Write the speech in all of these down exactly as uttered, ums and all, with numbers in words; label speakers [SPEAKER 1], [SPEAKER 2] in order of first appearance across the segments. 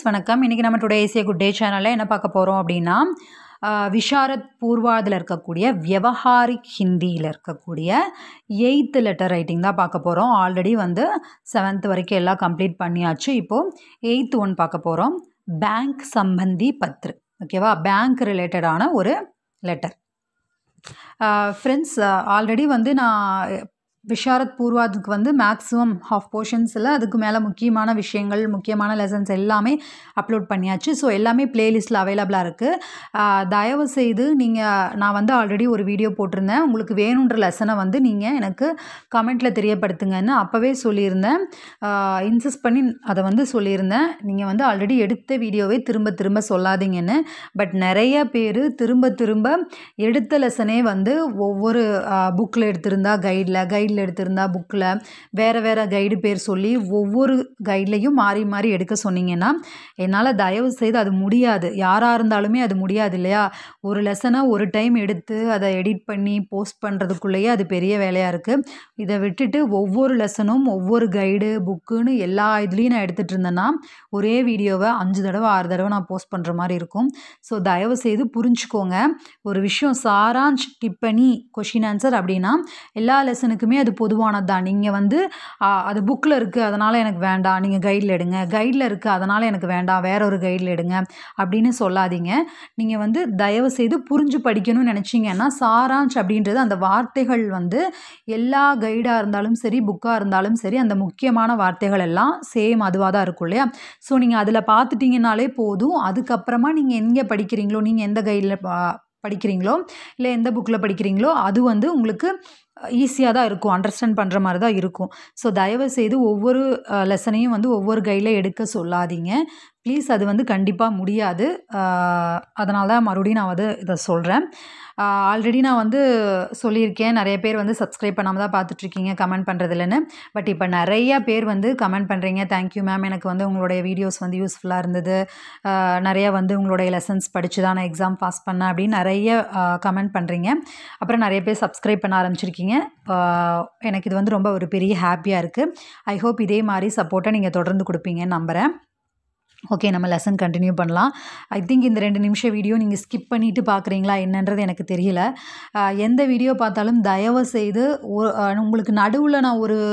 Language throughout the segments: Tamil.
[SPEAKER 1] ஃப்ரெண்ட்ஸ் வணக்கம். இன்றைக்கி நம்ம டுடே ஏசியா குட் டே சேனலில் என்ன பார்க்க போகிறோம் அப்படின்னா விஷாரத் பூர்வாதில் இருக்கக்கூடிய வியவஹாரிக் ஹிந்தியில் இருக்கக்கூடிய எயித்து லெட்டர் ரைட்டிங் தான் பார்க்க போகிறோம். ஆல்ரெடி வந்து செவன்த் வரைக்கும் எல்லாம் கம்ப்ளீட் பண்ணியாச்சு. இப்போது எயித்து ஒன் பார்க்க போகிறோம். பேங்க் சம்பந்தி பத்ரு. ஓகேவா, பேங்க் ரிலேட்டடான ஒரு லெட்டர். ஃப்ரெண்ட்ஸ் ஆல்ரெடி வந்து நான் விஷாரத் பூர்வாதுக்கு வந்து மேக்ஸிமம் ஹாஃப் போர்ஷன்ஸில் அதுக்கு மேலே முக்கியமான விஷயங்கள் முக்கியமான லெசன்ஸ் எல்லாமே அப்லோட் பண்ணியாச்சு. ஸோ எல்லாமே ப்ளேலிஸ்ட்டில் அவைலபிளாக இருக்குது. தயவு செய்து நீங்கள் நான் வந்து ஆல்ரெடி ஒரு வீடியோ போட்டிருந்தேன். உங்களுக்கு வேணுன்ற லெசனை வந்து நீங்கள் எனக்கு கமெண்ட்டில் தெரியப்படுத்துங்கன்னு அப்போவே சொல்லியிருந்தேன். இன்சிஸ்ட் பண்ணி அதை வந்து சொல்லியிருந்தேன். நீங்கள் வந்து ஆல்ரெடி எடுத்த வீடியோவே திரும்ப திரும்ப சொல்லாதீங்கன்னு. பட் நிறைய பேர் திரும்ப திரும்ப எடுத்த லெசனே வந்து ஒவ்வொரு புக்கில் எடுத்திருந்தா கைடில் கைட் எடுத்திருந்தா புக்கில் வேறு வேறு கைடு பேர் சொல்லி ஒவ்வொரு கைட்லையும் மாறி மாறி எடுக்க சொன்னீங்கன்னா என்னால் தயவு செய்து அது முடியாது. யாராக இருந்தாலுமே அது முடியாது இல்லையா? ஒரு லெசனை ஒரு டைம் எடுத்து அதை எடிட் பண்ணி போஸ்ட் பண்ணுறதுக்குள்ளேயே அது பெரிய வேலையாக இருக்குது. இதை விட்டுட்டு ஒவ்வொரு லெசனும் ஒவ்வொரு கைடு புக்குன்னு எல்லா இதுலேயும் நான் எடுத்துகிட்டு இருந்தேன்னா ஒரே வீடியோவை அஞ்சு தடவை ஆறு தடவை நான் போஸ்ட் பண்ணுற மாதிரி இருக்கும். ஸோ தயவு செய்து புரிஞ்சுக்கோங்க. ஒரு விஷயம் சாராஞ்ச் டிப்பனி கொஷின் ஆன்சர் அப்படின்னா எல்லா லெசனுக்குமே அது பொதுவானது தான். நீங்கள் வந்து அது புக்கில் இருக்குது அதனால் எனக்கு வேண்டாம், நீங்கள் கைடில் எடுங்க, கைடில் இருக்குது அதனால் எனக்கு வேண்டாம், வேற ஒரு கைடில் எடுங்க அப்படின்னு சொல்லாதீங்க. நீங்கள் வந்து தயவு செய்து புரிஞ்சு படிக்கணும்னு நினச்சிங்கன்னா சாராஞ்ச் அப்படின்றது அந்த வார்த்தைகள் வந்து எல்லா கைடாக இருந்தாலும் சரி புக்காக இருந்தாலும் சரி அந்த முக்கியமான வார்த்தைகள் எல்லாம் சேம் அதுவாக தான் இருக்கும் இல்லையா? ஸோ நீங்கள் அதில் பார்த்துட்டிங்கனாலே போதும். அதுக்கப்புறமா நீங்கள் எங்கே படிக்கிறீங்களோ, நீங்கள் எந்த கைடில் படிக்கிறீங்களோ இல்லை எந்த புக்கில் படிக்கிறீங்களோ அது வந்து உங்களுக்கு ஈஸியாக தான் இருக்கும், அண்டர்ஸ்டாண்ட் பண்ணுற மாதிரி தான் இருக்கும். ஸோ தயவு செய்து ஒவ்வொரு லெசனையும் வந்து ஒவ்வொரு கையில் எடுக்க சொல்லாதீங்க ப்ளீஸ். அது வந்து கண்டிப்பாக முடியாது. அதனால தான் மறுபடியும் நான் வந்து இதை சொல்கிறேன். ஆல்ரெடி நான் வந்து சொல்லியிருக்கேன், நிறைய பேர் வந்து சப்ஸ்கிரைப் பண்ணாமல் தான் பார்த்துட்ருக்கீங்க கமெண்ட் பண்ணுறதில்லன்னு. பட் இப்போ நிறைய பேர் வந்து கமெண்ட் பண்ணுறீங்க. தேங்க்யூ மேம், எனக்கு வந்து உங்களுடைய வீடியோஸ் வந்து யூஸ்ஃபுல்லாக இருந்தது, நிறையா வந்து உங்களுடைய லெசன்ஸ் படித்து தான் நான் எக்ஸாம் பாஸ் பண்ணேன் அப்படின்னு நிறைய கமெண்ட் பண்ணுறீங்க. அப்புறம் நிறைய பேர் சப்ஸ்கிரைப் பண்ண ஆரம்பிச்சிருக்கீங்க. எனக்கு இது வந்து ரொம்ப ஒரு பெரிய ஹாப்பியாக இருக்குது. ஐ ஹோப் இதே மாதிரி சப்போர்ட்டை நீங்கள் தொடர்ந்து கொடுப்பீங்கன்னு நம்புகிறேன். ஓகே, நம்ம லெசன் கண்டினியூ பண்ணலாம். ஐ திங்க் இந்த ரெண்டு நிமிஷம் வீடியோ நீங்கள் ஸ்கிப் பண்ணிவிட்டு பார்க்குறீங்களா என்னன்றது எனக்கு தெரியல. எந்த வீடியோ பார்த்தாலும் தயவு செய்து உங்களுக்கு நடுவில் நான் ஒரு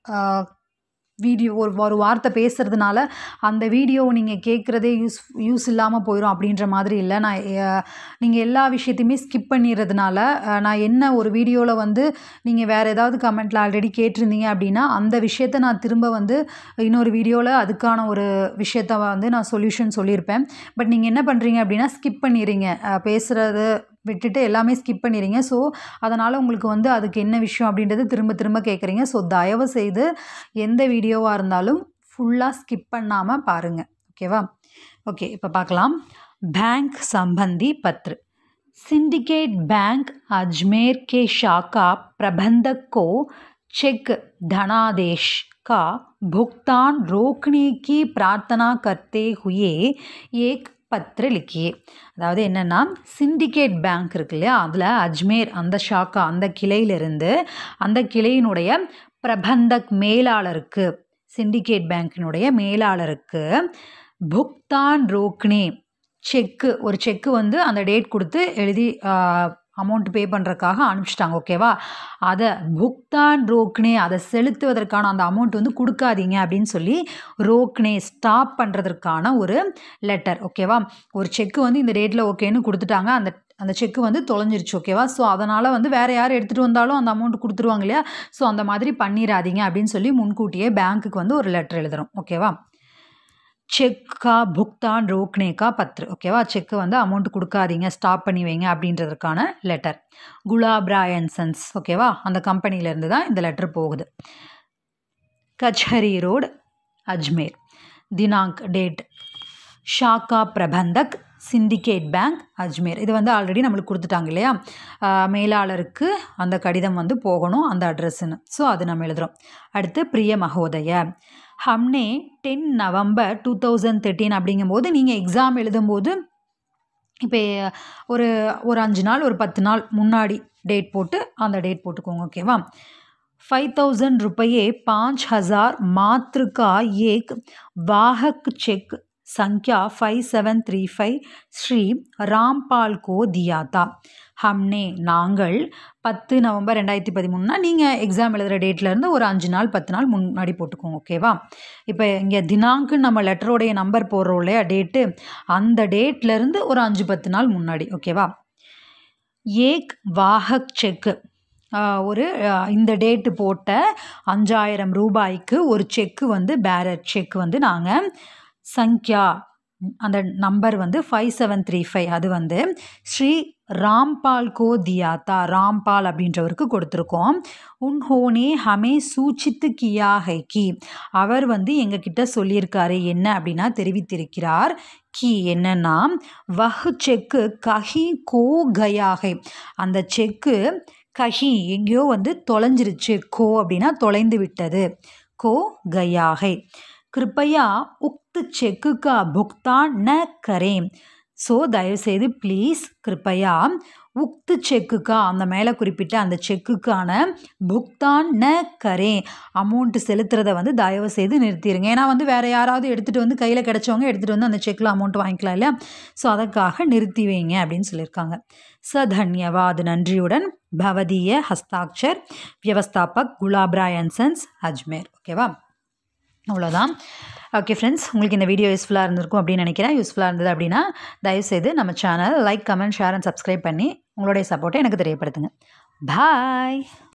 [SPEAKER 1] வீடியோ ஒரு ஒரு வார்த்தை பேசுகிறதுனால அந்த வீடியோவை நீங்கள் கேட்குறதே யூஸ் யூஸ் இல்லாமல் போயிடும் அப்படின்ற மாதிரி இல்லை. நான் நீங்கள் எல்லா விஷயத்தையுமே ஸ்கிப் பண்ணிடுறதுனால நான் என்ன ஒரு வீடியோவில் வந்து நீங்கள் வேறு ஏதாவது கமெண்ட்டில் ஆல்ரெடி கேட்டிருந்தீங்க அப்படின்னா அந்த விஷயத்தை நான் திரும்ப வந்து இன்னொரு வீடியோவில் அதுக்கான ஒரு விஷயத்த வந்து நான் சொல்யூஷன் சொல்லியிருப்பேன். பட் நீங்கள் என்ன பண்ணுறீங்க அப்படின்னா ஸ்கிப் பண்ணிடுறீங்க, பேசுகிறது விட்டுட்டு எல்லாமே ஸ்கிப் பண்ணிடுறீங்க. ஸோ அதனால் உங்களுக்கு வந்து அதுக்கு என்ன விஷயம் அப்படின்றது திரும்ப திரும்ப கேட்குறீங்க. ஸோ தயவு செய்து எந்த வீடியோவாக இருந்தாலும் ஃபுல்லாக ஸ்கிப் பண்ணாமல் பாருங்கள். ஓகேவா? ஓகே, இப்போ பார்க்கலாம். பேங்க் சம்பந்தி பத்ரு. सिंडिकेट बैंक अजमेर के शाखा प्रबंधक को चेक धनादेश का भुगतान रोकने की प्रार्थना करते हुए एक பத்திர லிக்கியே. அதாவது என்னென்னா சிண்டிகேட் பேங்க் இருக்கு இல்லையா, அதில் அஜ்மேர் அந்த ஷாக்கா அந்த கிளையிலிருந்து அந்த கிளையினுடைய பிரபந்தக் மேலாளருக்கு, சிண்டிகேட் பேங்கினுடைய மேலாளருக்கு புக்தான் ரோக்னே செக்கு ஒரு செக்கு வந்து அந்த டேட் கொடுத்து எழுதி அமௌண்ட் பே பண்ணுறதுக்காக அனுப்பிச்சிட்டாங்க. ஓகேவா? அதை புக்தான் ரோக்னே அதை செலுத்துவதற்கான அந்த அமௌண்ட் வந்து கொடுக்காதீங்க அப்படின்னு சொல்லி ரோக்னே ஸ்டாப் பண்ணுறதுக்கான ஒரு லெட்டர். ஓகேவா? ஒரு செக்கு வந்து இந்த டேட்டில் ஓகேன்னு கொடுத்துட்டாங்க, அந்த அந்த செக்கு வந்து தொலைஞ்சிருச்சு. ஓகேவா? ஸோ அதனால் வந்து வேறு யார் எடுத்துகிட்டு வந்தாலும் அந்த அமௌண்ட் கொடுத்துருவாங்க இல்லையா? ஸோ அந்த மாதிரி பண்ணிடாதீங்க அப்படின்னு சொல்லி முன்கூட்டியே பேங்க்குக்கு வந்து ஒரு லெட்டர் எழுதுகிறோம். ஓகேவா? செக் கா புக்தான் ரோக்னே கா பத்ரு. ஓகேவா? செக்கு வந்து அமௌண்ட் கொடுக்காதீங்க, ஸ்டாப் பண்ணி வைங்க அப்படின்றதுக்கான letter. Gulab Rai and sons. ஓகேவா? அந்த கம்பெனிலேருந்து தான் இந்த லெட்டர் போகுது. கச்ஹரி ரோடு அஜ்மேர். தினாங்க் டேட் ஷாக்கா பிரபந்தக் சிண்டிகேட் பேங்க் அஜ்மேர். இது வந்து ஆல்ரெடி நம்மளுக்கு கொடுத்துட்டாங்க இல்லையா? மேலாளருக்கு அந்த கடிதம் வந்து போகணும் அந்த அட்ரஸ்ன்னு. ஸோ அது நம்ம எழுதுகிறோம். அடுத்து பிரிய மகோதய. ஹம்னே ten November two thousand thirteen அப்படிங்கும்போது நீங்கள் எக்ஸாம் எழுதும்போது இப்போ ஒரு ஒரு அஞ்சு நாள் ஒரு பத்து நாள் முன்னாடி டேட் போட்டு அந்த டேட் போட்டுக்கோங்க. ஓகேவா? फाइव थाउजेंड रुपये पाँच हज़ार मात्र का एक वाहक चेक संख्या five seven three five Shri Rampal को दिया था हमने நாங்கள் பத்து நவம்பர் ரெண்டாயிரத்தி பதிமூணுனா நீங்கள் எக்ஸாம் எழுதுகிற டேட்லேருந்து ஒரு அஞ்சு நாள் பத்து நாள் முன்னாடி போட்டுக்கோங்க ஓகேவா. இப்போ இங்கே தினாங்க்குன்னு நம்ம லெட்டரோடைய நம்பர் போடுறோம் இல்லையா டேட்டு, அந்த டேட்லேருந்து ஒரு அஞ்சு பத்து நாள் முன்னாடி ஓகேவா. ஏக் வாஹக் செக்கு ஒரு இந்த டேட்டு போட்ட அஞ்சாயிரம் ரூபாய்க்கு ஒரு செக்கு வந்து பேரர் செக் வந்து நாங்கள் சங்க்யா அந்த நம்பர் வந்து ஃபைவ் செவன் த்ரீ ஃபைவ் அது வந்து ஸ்ரீ ராம்பால் கோ தியாத்தா ராம்பால் அப்படின்றவருக்கு கொடுத்துருக்கோம். உன்ஹோனே ஹமே சூச்சித்து கியா ஹை கி அவர் வந்து எங்ககிட்ட சொல்லியிருக்காரு என்ன அப்படின்னா தெரிவித்திருக்கிறார். கி என்னன்னா வஹ் செக்கு கஹி கோ கயாகை அந்த செக்கு கஹி எங்கேயோ வந்து தொலைஞ்சிருச்சு. கோ அப்படின்னா தொலைந்து விட்டது. கோ கயாகை கிருப்பையா உக்த் செக்கு கா புக்தான் ந கரேன். ஸோ தயவுசெய்து ப்ளீஸ் கிருப்பையா உக்து செக்குக்கா அந்த மேலே குறிப்பிட்ட அந்த செக்குக்கான புக்தான் ந கரே அமௌண்ட்டு செலுத்துறதை வந்து தயவு செய்து நிறுத்திடுங்க. ஏன்னா வந்து வேறு யாராவது எடுத்துகிட்டு வந்து கையில் கிடச்சவங்க எடுத்துகிட்டு வந்து அந்த செக்கில் அமௌண்ட் வாங்கிக்கலாம் இல்லையா. ஸோ அதற்காக நிறுத்தி வைங்க அப்படின்னு சொல்லியிருக்காங்க. ச தன்யவாத் நன்றியுடன் பவதிய ஹஸ்தாக்ஷர் வியவஸ்தாபக் குலாப்ராய் அண்ட் சன்ஸ் அஜ்மேர். ஓகேவா, அவ்வளோதான். ஓகே ஃப்ரெண்ட்ஸ், உங்களுக்கு இந்த வீடியோ யூஸ்ஃபுல்லாக இருந்திருக்கும் அப்படின்னு நினைக்கிறேன். யூஸ்ஃபுல்லாக இருந்தது அப்படின்னா தயவுசெய்து நம்ம channel like comment share and subscribe பண்ணி உங்களுடைய சப்போர்ட்டை எனக்கு தெரியப்படுத்துங்க. பாய்.